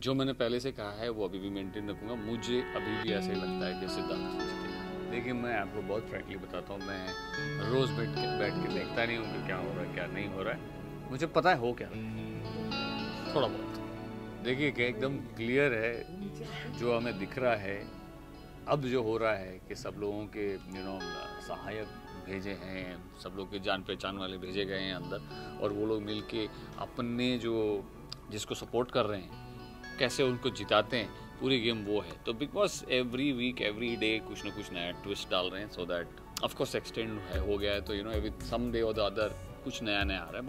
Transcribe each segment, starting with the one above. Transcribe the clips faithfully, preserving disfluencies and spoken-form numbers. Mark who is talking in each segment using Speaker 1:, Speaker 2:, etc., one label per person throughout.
Speaker 1: जो मैंने पहले से कहा है वो अभी भी मेंटेन रखूँगा। मुझे अभी भी ऐसा ही लगता है कि सिद्धार्थ जीतेगा। देखिए, मैं आपको बहुत फ्रैंकली बताता हूँ, मैं रोज़ बैठ के बैठ के देखता नहीं हूँ कि क्या हो रहा है क्या नहीं हो रहा है। मुझे पता है हो क्या थोड़ा बहुत। देखिए कि एकदम क्लियर है जो हमें दिख रहा है। अब जो हो रहा है कि सब लोगों के यू नो सहायक भेजे हैं, सब लोग के जान पहचान वाले भेजे गए हैं अंदर, और वो लोग मिलके अपने जो जिसको सपोर्ट कर रहे हैं कैसे उनको जिताते हैं, पूरी गेम वो है। तो Bigg Boss every week every day कुछ ना कुछ नया ट्विस्ट डाल रहे हैं, so that of course extend है हो गया है तो you know every some day और द अदर कुछ नया नया आ रहा है।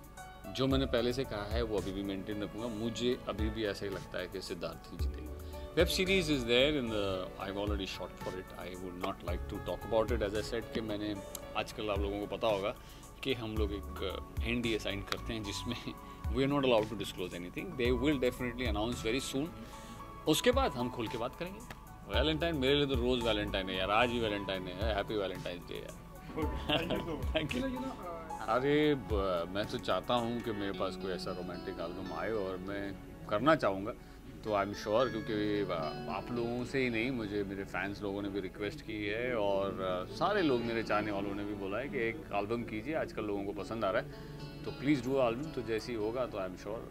Speaker 1: बट जो मैंने पहले से कहा है वो अभी भी मेंटेन रखूँगा। मुझे अभी भी ऐसा ही लगता है कि सिद्धार्थ ही जीतेगा। Web series is there in the I have already shot for it. I would not like to talk about it as I said कि मैंने आजकल आप लोगों को पता होगा कि हम लोग एक एन डी ए साइन करते हैं जिसमें we are not allowed to disclose anything. They will definitely announce very soon. उसके बाद हम खुल के बात करेंगे। वैलेंटाइन मेरे लिए तो रोज़ वैलेंटाइन है यार, आज ही वैलेंटाइन है। हैप्पी वैलेंटाइंस डे यार। Thank you. अरे मैं तो चाहता हूँ कि मेरे पास कोई ऐसा रोमांटिक एल्बम आए, और मैं करना चाहूँगा तो आई एम श्योर, क्योंकि आप लोगों से ही नहीं, मुझे मेरे फैंस लोगों ने भी रिक्वेस्ट की है, और सारे लोग मेरे चाहने वालों ने भी बोला है कि एक एल्बम कीजिए, आजकल लोगों को पसंद आ रहा है, तो प्लीज़ डू एल्बम। तो जैसी होगा तो आई एम श्योर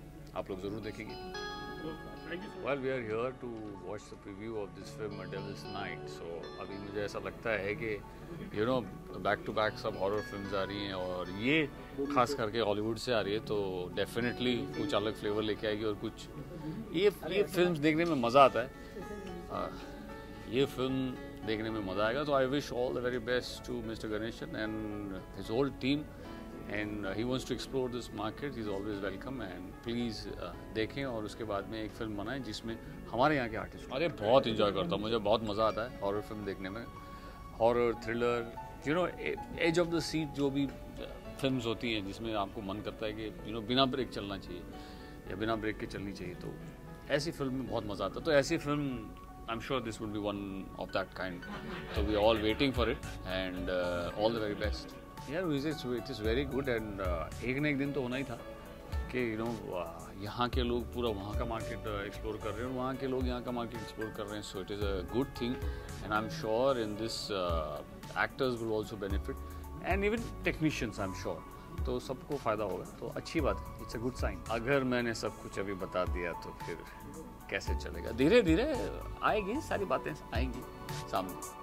Speaker 1: आप लोग ज़रूर देखेंगे। Well, we are here to watch the preview of this film A Devil's Night. So अभी मुझे ऐसा लगता है कि you know back to back सब हॉरर फिल्म्स आ रही हैं, और ये खास करके हॉलीवुड से आ रही है, तो डेफिनेटली कुछ अलग फ्लेवर लेके आएगी, और कुछ ये ये फिल्म्स देखने में मज़ा आता है। आ, ये फिल्म देखने में मज़ा आएगा। तो I wish all the very best to mister Ganeshan and his whole team, and he wants to explore this market. He is always welcome, and please देखें और उसके बाद में एक फ़िल्म बनाएं जिसमें हमारे यहाँ के आर्टिस्ट। अरे बहुत इन्जॉय करता हूँ, मुझे बहुत मज़ा आता है हॉरर फिल्म देखने में। Horror, thriller, you know edge of the seat जो भी फिल्म्स होती हैं जिसमें आपको मन करता है कि यू नो बिना ब्रेक चलना चाहिए या बिना ब्रेक के चलनी चाहिए, तो ऐसी फिल्म में बहुत मज़ा आता है। तो ऐसी film I am sure this would be one of that kind. तो we all waiting for it, and all the very best यार। It is very good, and एक ना एक दिन तो होना ही था कि यू नो यहाँ के लोग पूरा वहाँ का मार्केट एक्सप्लोर कर रहे हैं, और वहाँ के लोग यहाँ का मार्केट एक्सप्लोर कर रहे हैं। So it is a good thing, and I am sure in this actors will also benefit, and even technicians I am sure, तो सबको फ़ायदा होगा। तो अच्छी बात है, इट्स अ गुड साइन। अगर मैंने सब कुछ अभी बता दिया तो फिर कैसे चलेगा? धीरे धीरे आएगी, सारी बातें आएंगी सामने।